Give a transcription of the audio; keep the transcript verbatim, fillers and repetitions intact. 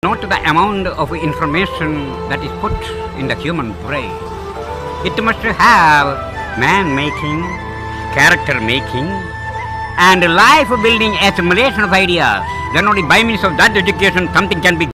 Not the amount of information that is put in the human brain. It must have man-making, character-making, and life-building assimilation of ideas. Then only by means of that education something can be